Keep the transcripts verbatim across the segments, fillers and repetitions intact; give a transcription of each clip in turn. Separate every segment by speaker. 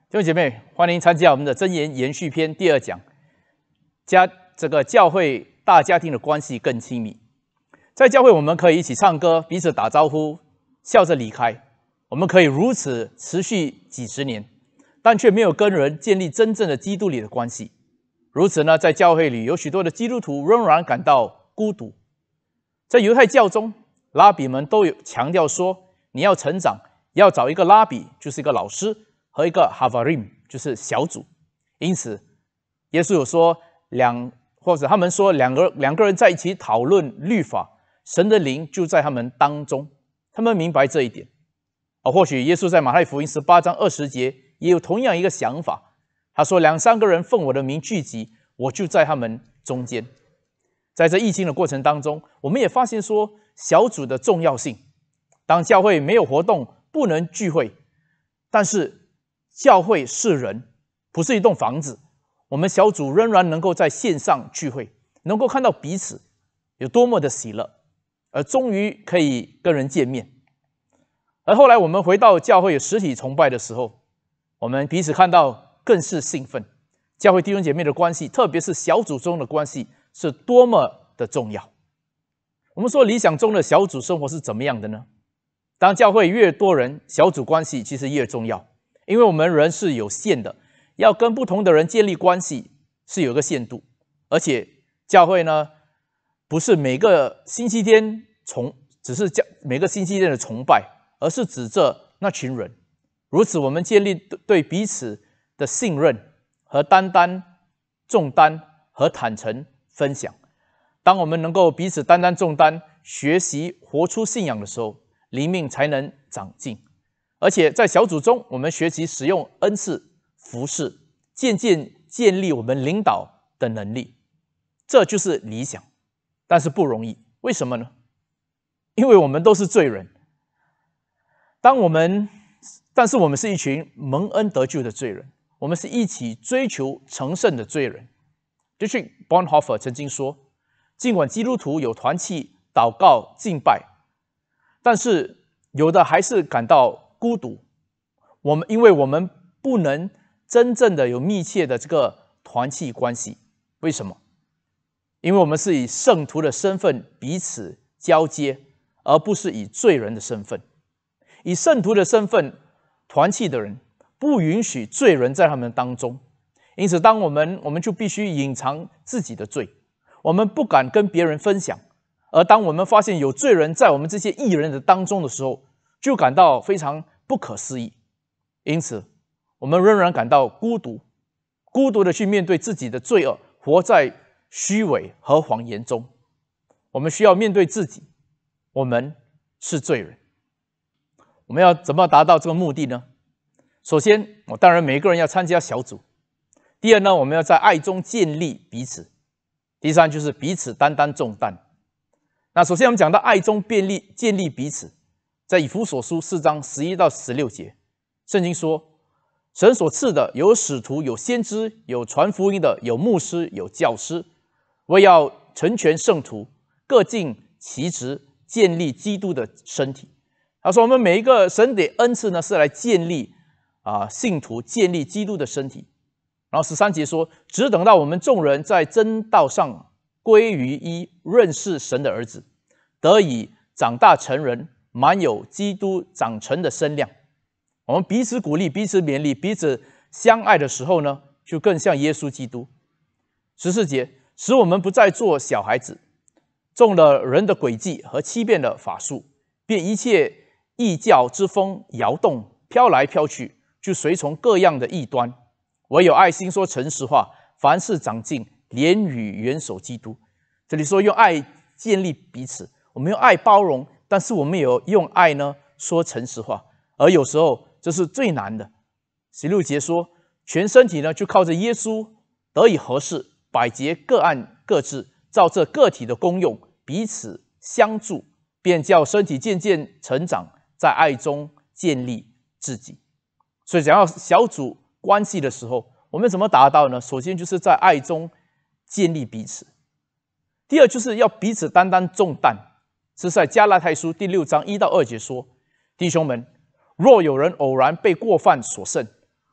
Speaker 1: 弟兄姐妹，欢迎参加我们的箴言延续篇第二讲，家这个教会大家庭的关系更亲密。在教会，我们可以一起唱歌，彼此打招呼，笑着离开。我们可以如此持续几十年，但却没有跟人建立真正的基督里的关系。如此呢，在教会里有许多的基督徒仍然感到孤独。在犹太教中，拉比们都有强调说，你要成长，要找一个拉比，就是一个老师，和一个 Havarim 就是小组。因此耶稣有说两或者他们说两个两个人在一起讨论律法，神的灵就在他们当中。他们明白这一点。而或许耶稣在马太福音十八章二十节也有同样一个想法。他说，两三个人奉我的名聚集，我就在他们中间。在这疫情的过程当中，我们也发现说小组的重要性。当教会没有活动，不能聚会，但是教会是人，不是一栋房子。我们小组仍然能够在线上聚会，能够看到彼此有多么的喜乐，而终于可以跟人见面。而后来我们回到教会有实体崇拜的时候，我们彼此看到更是兴奋。教会弟兄姐妹的关系，特别是小组中的关系，是多么的重要。我们说理想中的小组生活是怎么样的呢？当教会越多人，小组关系其实越重要。因为我们人是有限的，要跟不同的人建立关系是有个限度。而且教会呢，不是每个星期天崇，只是教每个星期天的崇拜，而是指着那群人。如此，我们建立对彼此的信任和担当重担和坦诚分享。当我们能够彼此担当重担，学习活出信仰的时候，灵命才能长进。而且在小组中，我们学习使用恩赐、服事，渐渐建立我们领导的能力。这就是理想，但是不容易。为什么呢？因为我们都是罪人。当我们，但是我们是一群蒙恩得救的罪人，我们是一起追求成圣的罪人。Dietrich Bonhoeffer 曾经说，尽管基督徒有团契、祷告、敬拜，但是有的还是感到孤独。我们因为我们不能真正的有密切的这个团契关系。为什么？因为我们是以圣徒的身份彼此交接，而不是以罪人的身份。以圣徒的身份团契的人，不允许罪人在他们当中。因此当我们我们就必须隐藏自己的罪，我们不敢跟别人分享。而当我们发现有罪人在我们这些义人的当中的时候，就感到非常不可思议。因此我们仍然感到孤独，孤独的去面对自己的罪恶，活在虚伪和谎言中。我们需要面对自己，我们是罪人。我们要怎么达到这个目的呢？首先，我当然每一个人要参加小组。第二呢，我们要在爱中建立彼此。第三就是彼此担当重担。那首先我们讲到爱中建立建立彼此，在以弗所书四章十一到十六节，圣经说，神所赐的有使徒，有先知，有传福音的，有牧师，有教师，为要成全圣徒，各尽其职，建立基督的身体。他说我们每一个神的恩赐呢，是来建立啊信徒，建立基督的身体。然后十三节说，只等到我们众人在真道上归于一，认识神的儿子，得以长大成人，满有基督长成的身量。我们彼此鼓励，彼此勉励，彼此相爱的时候呢，就更像耶稣基督。十四节，使我们不再做小孩子，中了人的诡计和欺骗的法术，便一切异教之风摇动，飘来飘去，就随从各样的异端。唯有爱心说诚实话，凡事长进，连与元首基督。这里说用爱建立彼此，我们用爱包容，但是我们也有用爱呢说诚实话。而有时候这是最难的。十六节说，全身体呢就靠着耶稣得以合适，百节各按各治，照这个体的功用彼此相助，便叫身体渐渐成长，在爱中建立自己。所以讲到小组关系的时候，我们怎么达到呢？首先就是在爱中建立彼此。第二就是要彼此担当重担，是在加拉太书第六章一到二节说，弟兄们，若有人偶然被过犯所胜，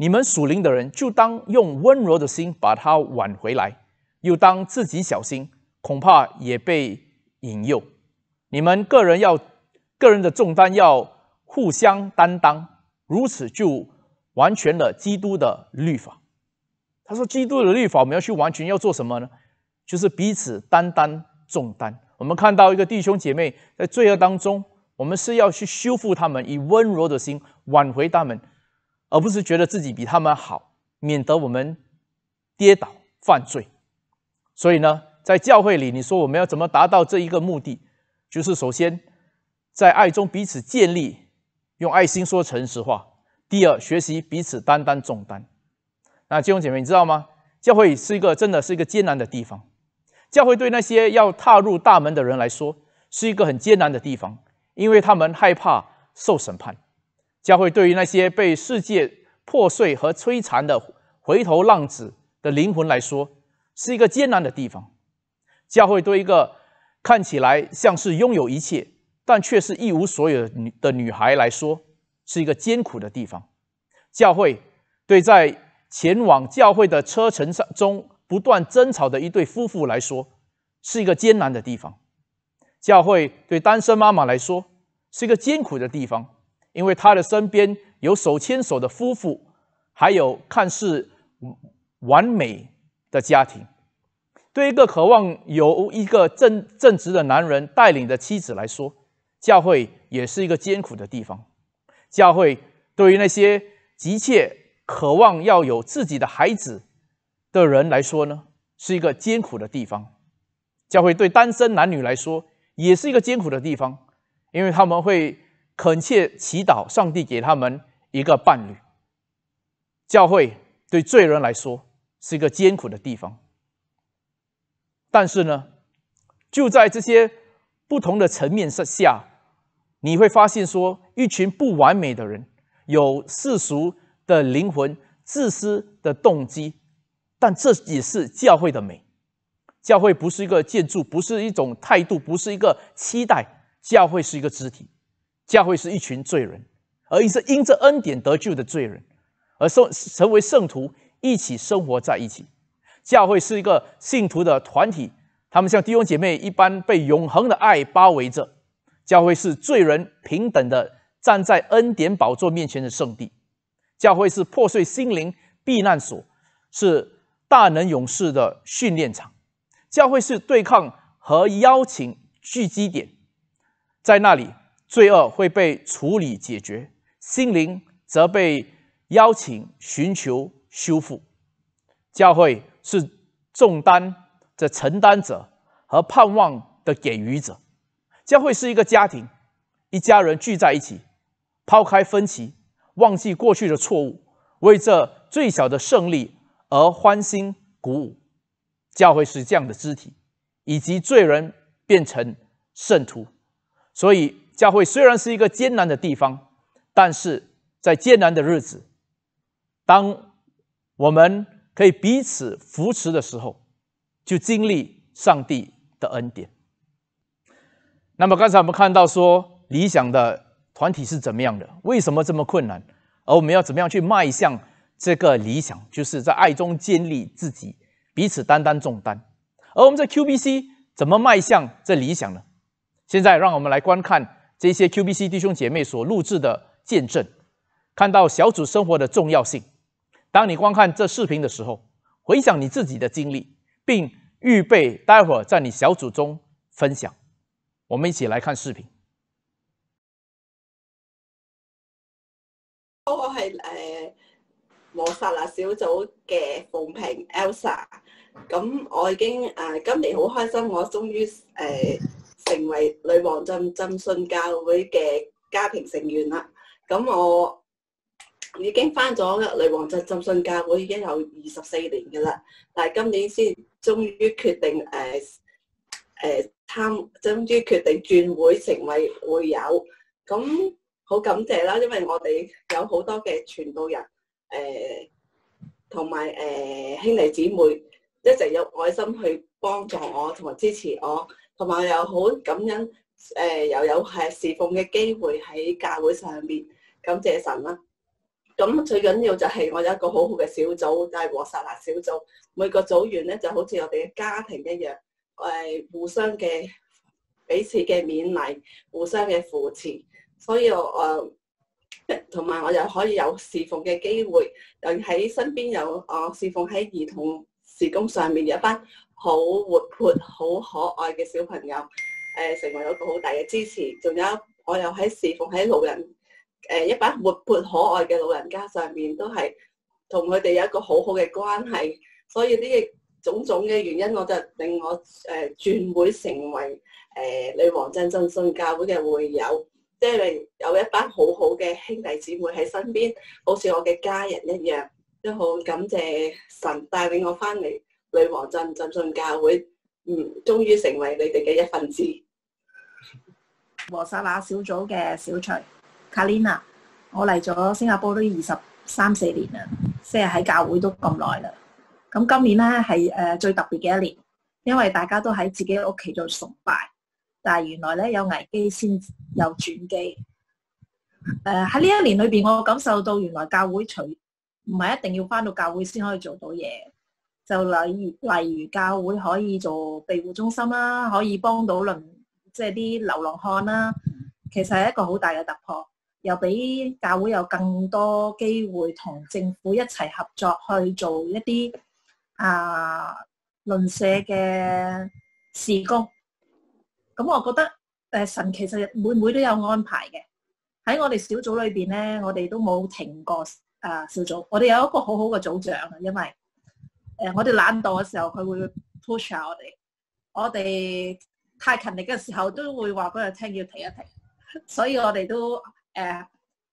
Speaker 1: 你们属灵的人就当用温柔的心把他挽回来，又当自己小心，恐怕也被引诱。你们个人要个人的重担要互相担当，如此就完全了基督的律法。他说，基督的律法我们要去完全，要做什么呢？就是彼此担当重担。我们看到一个弟兄姐妹在罪恶当中，我们是要去修复他们，以温柔的心挽回他们，而不是觉得自己比他们好，免得我们跌倒犯罪。所以呢，在教会里，你说我们要怎么达到这一个目的？就是首先在爱中彼此建立，用爱心说诚实话。第二，学习彼此担当重担。那弟兄姐妹，你知道吗？教会是一个真的是一个艰难的地方。教会对那些要踏入大门的人来说，是一个很艰难的地方，因为他们害怕受审判。教会对于那些被世界破碎和摧残的回头浪子的灵魂来说，是一个艰难的地方。教会对一个看起来像是拥有一切，但却是一无所有的女孩来说，是一个艰苦的地方。教会对在前往教会的车程中不断争吵的一对夫妇来说，是一个艰难的地方。教会对单身妈妈来说，是一个艰苦的地方，因为她的身边有手牵手的夫妇，还有看似完美的家庭。对一个渴望有一个正正直的男人带领的妻子来说，教会也是一个艰苦的地方。教会对于那些急切渴望要有自己的孩子的人来说呢，是一个艰苦的地方。教会对单身男女来说，也是一个艰苦的地方，因为他们会恳切祈祷上帝给他们一个伴侣。教会对罪人来说，是一个艰苦的地方。但是呢，就在这些不同的层面下，你会发现说，一群不完美的人，有世俗的灵魂，自私的动机，但这也是教会的美。教会不是一个建筑，不是一种态度，不是一个期待，教会是一个肢体。教会是一群罪人，而是因着恩典得救的罪人，而成为圣徒，一起生活在一起。教会是一个信徒的团体，他们像弟兄姐妹一般被永恒的爱包围着。教会是罪人平等的站在恩典宝座面前的圣地。教会是破碎心灵避难所，是大能勇士的训练场。教会是对抗和邀请聚集点，在那里罪恶会被处理解决，心灵则被邀请寻求修复。教会是重担的承担者和盼望的给予者。教会是一个家庭，一家人聚在一起，抛开分歧，忘记过去的错误，为这最小的胜利而欢欣鼓舞。教会是这样的肢体，以及罪人变成圣徒。所以教会虽然是一个艰难的地方，但是在艰难的日子，当我们可以彼此扶持的时候，就经历上帝的恩典。那么刚才我们看到说，理想的团体是怎么样的？为什么这么困难？而我们要怎么样去迈向这个理想？就是在爱中建立自己，彼此担当重担。而我们在 Q B C 怎么迈向这理想呢？现在让我们来观看这些 Q B C 弟兄姐妹所录制的见证，看到小组生活的重要性。当你观看这视频的时候，回想你自己的经历，并预备待会儿在你小组中分享。我们一起来看視頻。
Speaker 2: 我係誒摩薩拿小組嘅鳳萍 Elsa， 咁我已經誒、呃、今年好開心，我終於誒、呃、成為女王浸浸信教會嘅家庭成員啦。咁我已經返咗女王浸浸信教會已經有二十四年㗎啦，但係今年先終於決定誒誒。呃呃參終於決定轉會成為會友，咁好感謝啦！因為我哋有好多嘅傳道人，誒同埋誒兄弟姊妹一直有愛心去幫助我同埋支持我，同埋又好感恩誒、呃、又有係侍奉嘅機會喺教會上面，感謝神啦！ 咁最緊要就係我有一個好好嘅小組，就係和撒那小組。每個組員咧就好似我哋嘅家庭一樣，誒互相嘅彼此嘅勉勵，互相嘅扶持。所以我誒同埋我又可以有侍奉嘅機會，又喺身邊有我侍奉喺兒童事工上面有一班好活潑、好可愛嘅小朋友，誒成為咗一個好大嘅支持。仲有我又喺侍奉喺老人。誒一班活潑可愛嘅老人家上面，都係同佢哋有一個好好嘅關係，所以呢啲種種嘅原因，我就令我誒轉會成為誒女王真真信教會嘅會友，即係有一班好好嘅兄弟姊妹喺身邊，好似我嘅家人一樣，都好感謝神帶領我翻嚟女王真真信教會，嗯，終於成為你哋嘅一份子。
Speaker 3: 和撒那小組嘅小徐。Karina， 我嚟咗新加坡都二十三四年啦，即係喺教會都咁耐啦。咁今年咧係誒最特別嘅一年，因為大家都喺自己屋企做崇拜，但係原來咧有危機先有轉機。誒喺呢一年裏邊，我感受到原來教會除唔係一定要返到教會先可以做到嘢，就例如例如教會可以做庇護中心啦，可以幫到鄰即係啲流浪漢啦，其實係一個好大嘅突破。又俾教會有更多機會同政府一齊合作去做一啲啊鄰舍嘅事工。咁我覺得誒神其實每每都有安排嘅。喺我哋小組裏邊咧，我哋都冇停過啊小組。我哋有一個好好嘅組長啊，因為誒我哋懶惰嘅時候，佢會 push 下我哋。我哋太勤力嘅時候，都會話俾佢聽要停一停。所以我哋都誒、呃、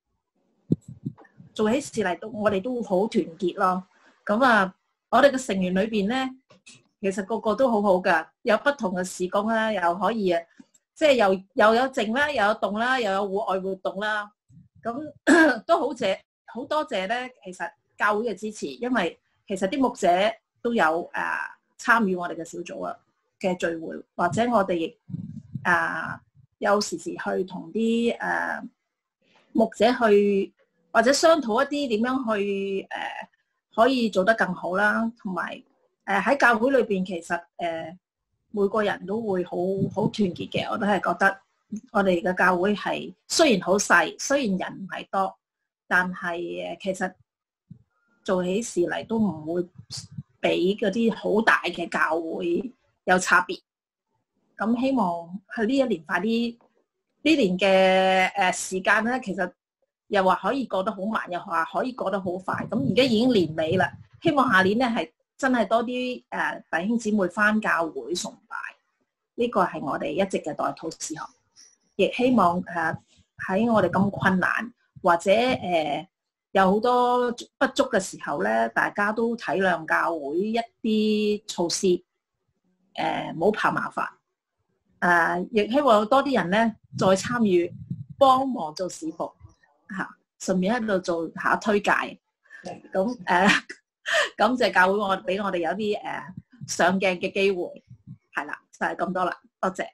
Speaker 3: 做起事嚟都，我哋都好團結咯。咁啊，我哋嘅成員裏邊咧，其實個個都好好噶，有不同嘅事工啦，又可以啊，即係又又有靜啦，又有動啦，又有戶外活動啦。咁都好謝，好多謝咧。其實教會嘅支持，因為其實啲牧者都有誒、呃、參與我哋嘅小組啊嘅聚會，或者我哋亦啊。有時時去同啲誒牧者去，或者商討一啲點樣去誒、呃、可以做得更好啦。同埋誒喺教會裏邊，其實誒、呃、每個人都會好好團結嘅。我都係覺得我哋嘅教會係雖然好細，雖然人唔係多，但係誒其實做起事嚟都唔會比嗰啲好大嘅教會有差別。咁希望喺呢一年快啲，呢年嘅誒時間咧，其實又話可以過得好慢，又話可以過得好快。咁而家已經年尾啦，希望下年咧係真係多啲誒弟兄姊妹返教會崇拜，呢個係我哋一直嘅代禱事項。亦希望誒喺我哋咁困難或者誒有好多不足嘅時候咧，大家都體諒教會一啲措施，誒唔好怕麻煩。誒，亦、uh, 希望多啲人咧再參與幫忙做事服嚇，順便喺度做下推介。咁誒，感謝教會我俾我哋有啲誒、uh, 上鏡嘅機會，係啦，就係、是、咁多啦，多謝。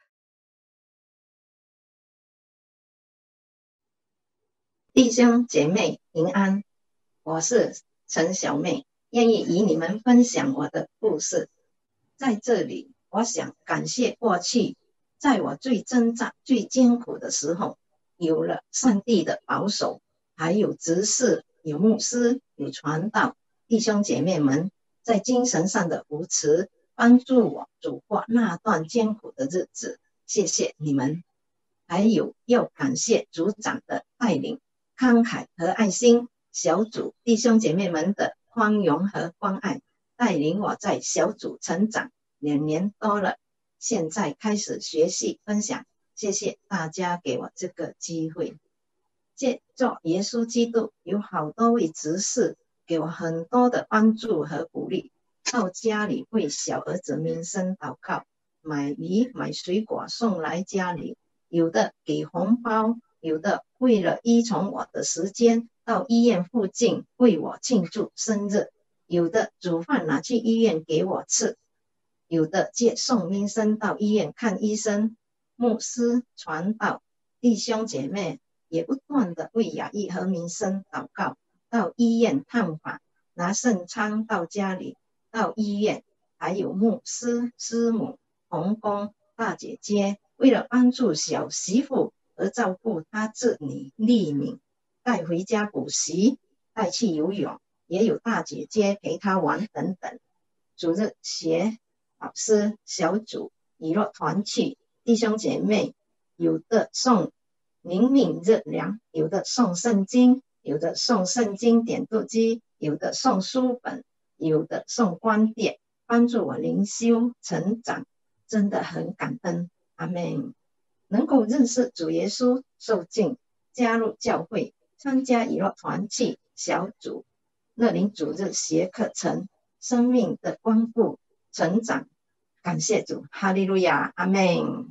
Speaker 4: 弟兄姐妹平安，我是陳小妹，願意與你們分享我的故事。在這裡我想感謝過去在我最掙扎最艱苦的時候，有了上帝的保守，還有執事，有牧師，有傳道，弟兄姐妹們在精神上的扶持，幫助我走過那段艱苦的日子，謝謝你們。還有要感謝組長的帶領，慷慨和愛心，小組弟兄姐妹們的寬容和關愛，帶領我在小組成長。兩年多了，現在開始學習分享，謝謝大家給我這個機會。借助耶穌基督，有好多位執事給我很多的幫助和鼓勵，到家裡為小兒子民生禱告，買魚買水果送來家裡，有的給紅包，有的為了依從我的時間到醫院附近為我慶祝生日，有的煮飯拿去醫院給我吃，有的接送民生到醫院看醫生，牧師傳道，弟兄姐妹也不斷地為亞裔和民生禱告， 到医院探访，拿圣餐到家里，到医院，还有牧师、师母、同工、大姐姐，为了帮助小媳妇而照顾她子女匿名，带回家补习，带去游泳，也有大姐姐陪她玩等等。主日学老师小组娱乐团契，弟兄姐妹有的送灵敏日粮，有的送圣经，有的送圣经点读机，有的送书本，有的送光碟，帮助我灵修成长，真的很感恩。阿们。能够认识主耶稣，受浸，加入教会，参加娱乐团契小组、乐龄主日学课程，生命的光复成长，感谢主，哈利路亚，阿们。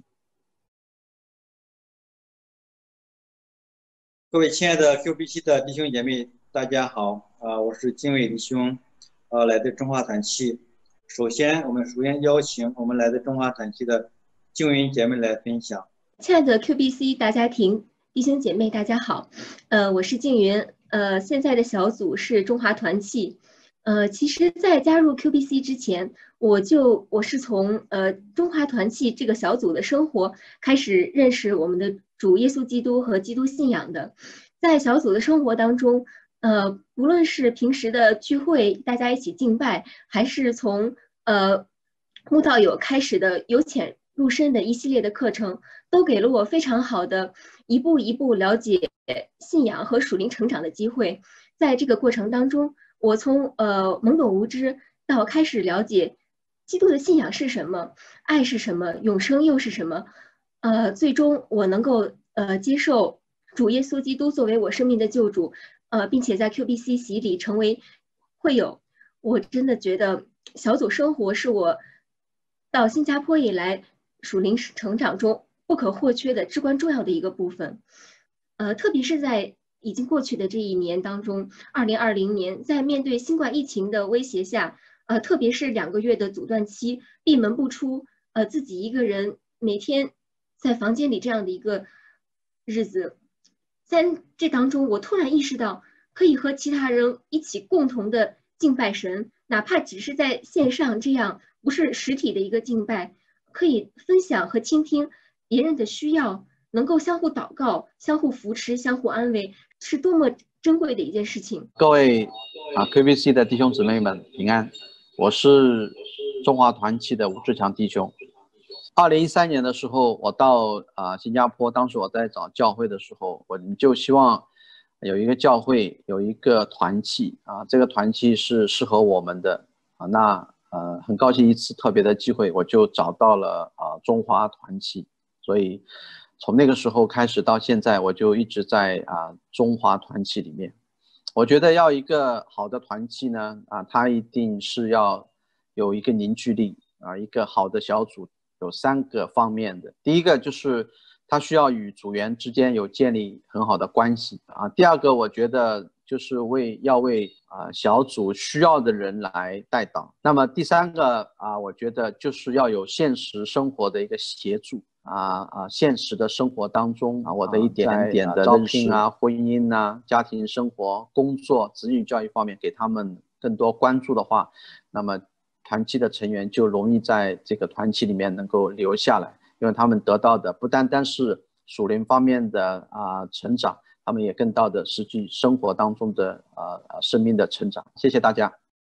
Speaker 5: 各位亲爱的 Q B C 的弟兄姐妹，大家好，啊、呃，我是金伟弟兄，呃，来自中华团契。首先，我们首先邀请我们来自中华团契的静云姐妹来分享。
Speaker 6: 亲爱的 Q B C 大家庭弟兄姐妹，大家好，呃，我是静云，呃，现在的小组是中华团契，呃，其实，在加入 Q B C 之前，我就我是从呃中华团契这个小组的生活开始认识我们的主耶稣基督和基督信仰的，在小组的生活当中，呃，无论是平时的聚会，大家一起敬拜，还是从呃慕道友开始的由浅入深的一系列的课程，都给了我非常好的一步一步了解信仰和属灵成长的机会。在这个过程当中，我从呃懵懂无知到开始了解基督的信仰是什么，爱是什么，永生又是什么。呃，最终我能够呃接受主耶稣基督作为我生命的救主，呃，并且在 Q B C 洗礼成为会友。我真的觉得小组生活是我到新加坡以来属灵成长中不可或缺的至关重要的一个部分，呃，特别是在已经过去的这一年当中，二零二零年，在面对新冠疫情的威胁下，呃，特别是两个月的阻断期，闭门不出，呃，自己一个人每天在房间里这样的一个日子，在这当中，我突然意识到，可以和其他人一起共同的敬拜神，哪怕只是在线上这样不是实体的一个敬拜。可以分享和倾听别人的需要，能够相互祷告、相互扶持、相互安慰，是多么珍贵的一件事情。
Speaker 7: 各位啊 Q B C 的弟兄姊妹们平安，我是中华团契的吴志强弟兄。二零一三年的时候，我到啊新加坡，当时我在找教会的时候，我们就希望有一个教会，有一个团契啊，这个团契是适合我们的啊，那。呃，很高兴一次特别的机会，我就找到了啊、呃、中华团契，所以从那个时候开始到现在，我就一直在啊、呃、中华团契里面。我觉得要一个好的团契呢，啊，它一定是要有一个凝聚力啊，一个好的小组有三个方面的。第一个就是它需要与组员之间有建立很好的关系啊。第二个，我觉得就是为要为啊、呃、小组需要的人来带导。那么第三个啊、呃，我觉得就是要有现实生活的一个协助啊啊，现实的生活当中啊，我的一点点的招聘啊、婚姻啊、家庭生活、工作、子女教育方面给他们更多关注的话，那么团契的成员就容易在这个团契里面能够留下来，因为他们得到的不单单是属灵方面的啊、呃、成长。他们也更到的实际生活当中的呃呃生命的成长。谢谢大家。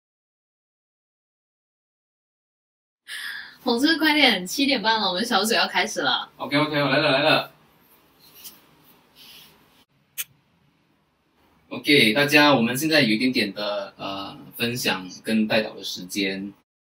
Speaker 8: 红志，快点，七点半了，我们小组要开始了。
Speaker 9: OK OK， 我来了来了。OK， 大家，我们现在有一点点的呃分享跟带导的时间。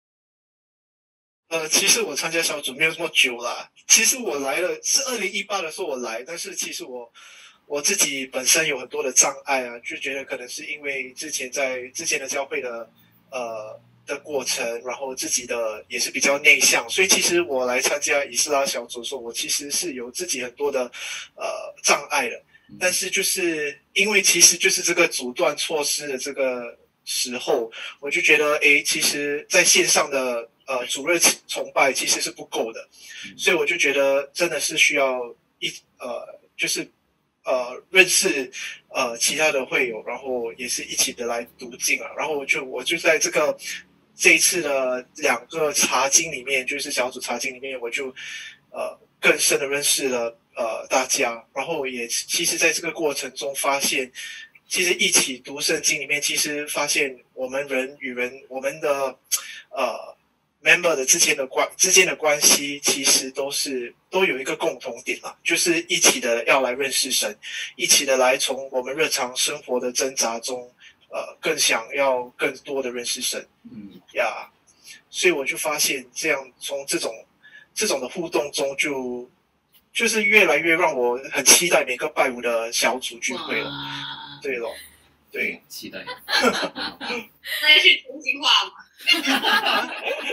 Speaker 10: 呃，其实我参加小组没有这么久啦。其实我来了是二零一八的时候我来，但是其实我。我自己本身有很多的障碍啊，就觉得可能是因为之前在之前的教会的呃的过程，然后自己的也是比较内向，所以其实我来参加以斯拉小组的时候，我其实是有自己很多的呃障碍的。但是就是因为其实就是这个阻断措施的这个时候，我就觉得诶，其实在线上的呃主日崇拜其实是不够的，所以我就觉得真的是需要一呃就是。 呃认识呃其他的会友，然后也是一起的来读经啊。然后我就我就在这个这一次的两个查经里面，就是小组查经里面，我就呃更深的认识了呃大家。然后也其实在这个过程中发现，其实一起读圣经里面，其实发现我们人与人，我们的呃 member 的之间的关之间的关系，其实都是都有一个共同点啦，就是一起的要来认识神，一起的来从我们日常生活的挣扎中，呃，更想要更多的认识神，
Speaker 9: 嗯
Speaker 10: 呀，所以我就发现这样从这种这种的互动中就。就是越来越让我很期待每个拜五的小组聚会了，对咯，对，
Speaker 9: 期待。
Speaker 11: 那是真心话嘛？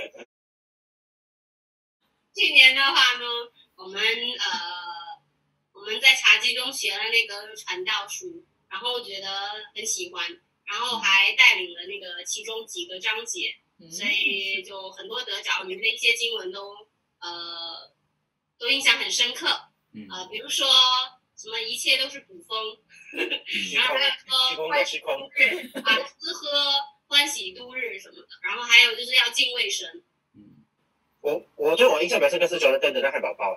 Speaker 11: 去年的话呢，我们呃我们在茶几中学了那个传道书，然后觉得很喜欢，然后还带领了那个其中几个章节，所以就很多得着，里面的一些经文都呃。都印象很深刻，呃，比如说什么一切都是捕风，然后还有说欢喜度日啊，吃喝欢喜度日什么的，然后还有就是要敬畏神。
Speaker 12: 我我对我印象比较深刻是乔登的那汉堡包，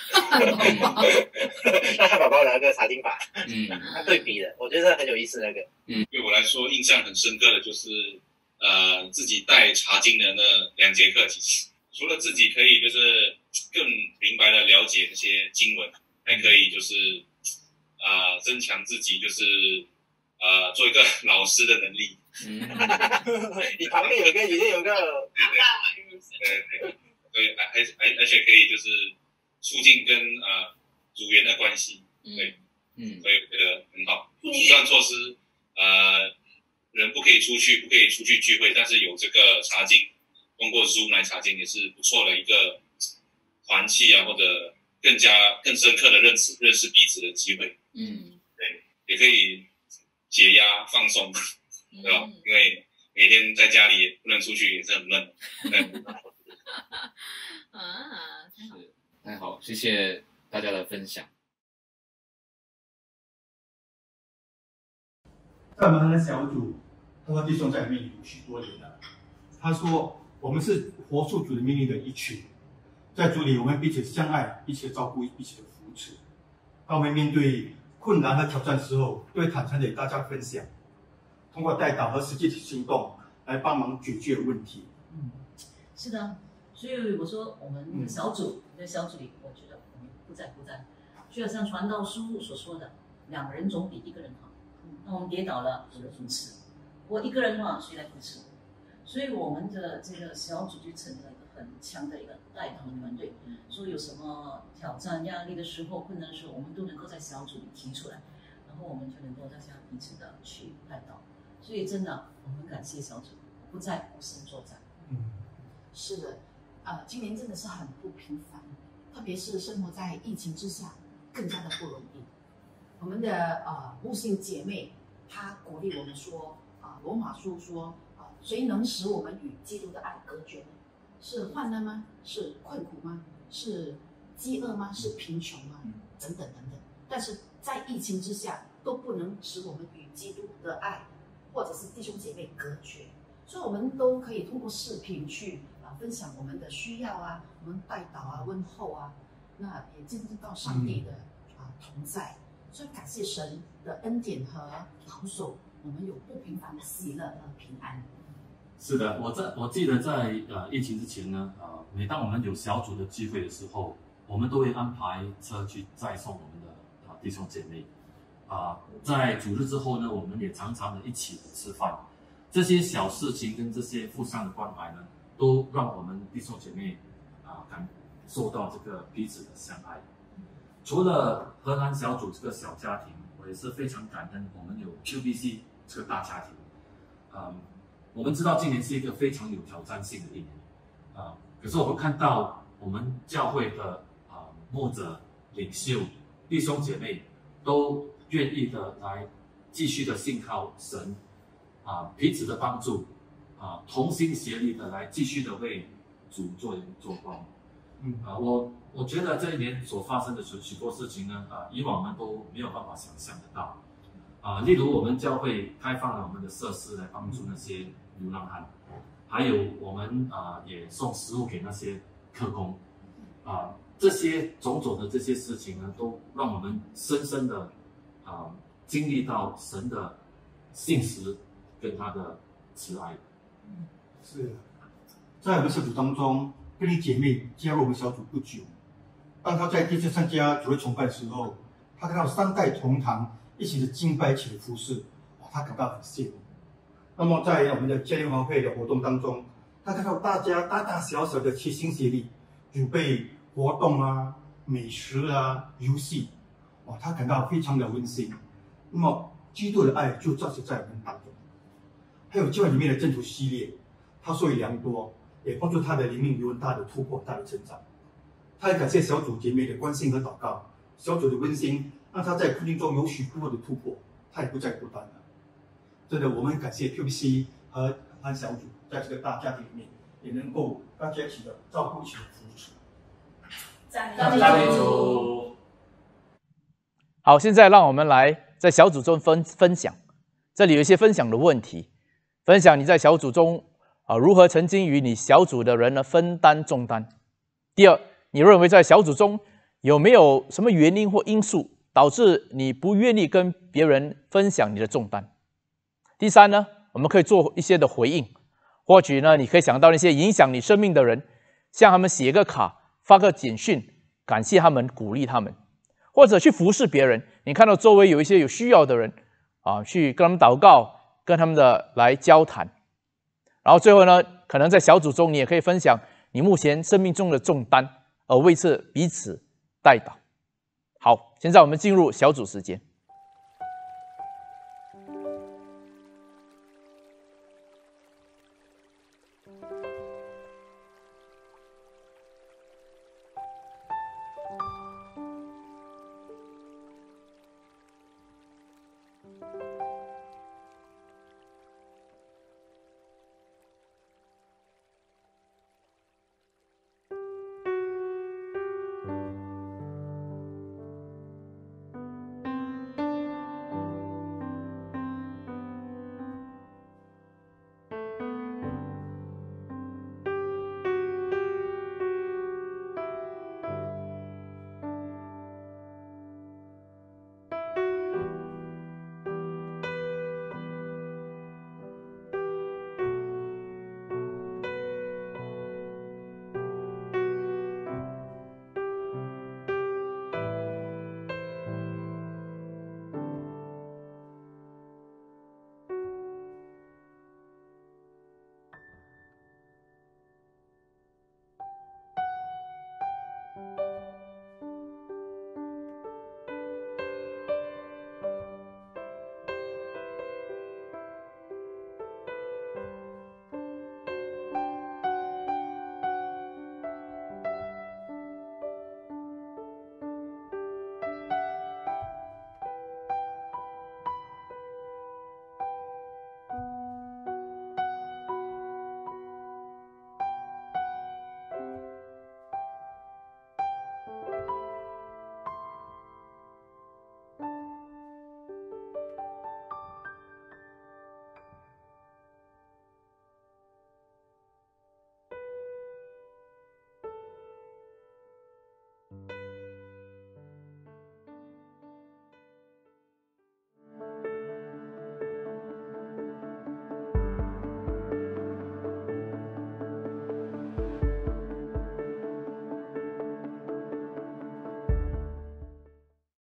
Speaker 12: 那汉堡包的那个茶经法，嗯，他对比的，我觉得很有意思那个。
Speaker 13: 嗯，对我来说印象很深刻的就是呃自己带茶经的那两节课，其实除了自己可以就是更明白的了解那些经文，还可以就是啊、呃、增强自己就是呃做一个老师的能力。
Speaker 12: 嗯，你旁边有个，里面有个，
Speaker 13: 对对对对，还还而且可以就是促进跟呃组员的关系，对，嗯，所以我觉得很好。疏散措施，呃，人不可以出去，不可以出去聚会，但是有这个查经，通过 Zoom 来查经也是不错的一个团契啊，或者更加更深刻的认识认识彼此的机会。嗯，对，也可以解压放松，对吧？因为每天在家里也不能出去，也是很闷。
Speaker 9: 啊，太好，太好，谢谢大家的分享。
Speaker 14: 在我们的小组，他说弟兄在里面有许多年了。他说我们是活出主的命令的一群，在主里我们彼此相爱，彼此照顾，彼此的扶持。当我们面对困难和挑战的时候，都会坦诚地与大家分享，通过代祷和实际的行动来帮忙解决问题。
Speaker 15: 嗯，是的，所以我说我们小组在、嗯、小组里，我觉得我们不在不在，就好像传道书所说的，两个人总比一个人好。那我们跌倒了，有人扶持；我一个人的话，谁来扶持我？所以我们的这个小组就成了一个很强的一个带头的团队。所以有什么挑战、压力的时候、困难的时候，我们都能够在小组里提出来，然后我们就能够大家彼此的去带到。所以真的，我们感谢小组，不在无神作在。
Speaker 16: 嗯，是的，呃，今年真的是很不平凡，特别是生活在疫情之下，更加的不容易。我们的呃悟性姐妹，她鼓励我们说，啊、呃，罗马书说，啊、呃，谁能使我们与基督的爱隔绝呢？是患难吗？是困苦吗？是饥饿吗？是贫穷吗？等等等等。但是在疫情之下，都不能使我们与基督的爱，或者是弟兄姐妹隔绝。所以我们都可以通过视频去啊、呃、分享我们的需要啊，我们代祷啊、问候啊，那也见证到上帝的啊、呃、同在。所以感谢神的恩典和保守，我们有不平凡的喜乐和平安。
Speaker 17: 是的，我在我记得在呃疫情之前呢，呃，每当我们有小组的聚会的时候，我们都会安排车去载送我们的啊、呃、弟兄姐妹。啊、呃，在主日之后呢，我们也常常的一起的吃饭。这些小事情跟这些互相的关怀呢，都让我们弟兄姐妹啊、呃、感受到这个彼此的相爱。除了荷兰小组这个小家庭，我也是非常感恩我们有 Q B C 这个大家庭。嗯，我们知道今年是一个非常有挑战性的一年，啊、呃，可是我们看到我们教会的啊、呃、牧者、领袖、弟兄姐妹都愿意的来继续的信靠神，啊、呃，彼此的帮助，啊、呃，同心协力的来继续的为主做人做光。 嗯啊，我我觉得这一年所发生的许许多事情呢，啊，以往我们都没有办法想象得到。啊，例如我们教会开放了我们的设施来帮助那些流浪汉，还有我们啊也送食物给那些客工，啊，这些种种的这些事情呢，都让我们深深的啊经历到神的信实跟他的慈爱。
Speaker 14: 是，在我们小组当中，贝利姐妹加入我们小组不久，当她在第一次参加主日崇拜的时候，她看到三代同堂一起的敬拜，一起的服侍，她感到很羡慕。那么在我们的嘉年华会的活动当中，她看到大家大大小小的齐心协力，准备活动啊、美食啊、游戏，哇，她感到非常的温馨。那么基督的爱就照射在我们当中。还有教会里面的正途系列，他受益良多，也帮助他的灵命有很大的突破、大的成长。他也感谢小组姐妹的关心和祷告，小组的温馨让他在困境中有许多的突破，他也不再孤单了。真的，我们很感谢 Q B C 和安小组在这个大家庭里面，也能够大家一起的照顾、一起的扶持。
Speaker 15: 赞美主。
Speaker 1: 好，现在让我们来在小组中分分享，这里有一些分享的问题。分享你在小组中啊如何曾经与你小组的人呢分担重担。第二，你认为在小组中有没有什么原因或因素导致你不愿意跟别人分享你的重担？第三呢，我们可以做一些的回应，或许呢你可以想到那些影响你生命的人，向他们写个卡、发个简讯，感谢他们、鼓励他们，或者去服侍别人。你看到周围有一些有需要的人啊，去跟他们祷告。跟他们的来交谈，然后最后呢，可能在小组中你也可以分享你目前生命中的重担，而为此彼此代祷。好，现在我们进入小组时间。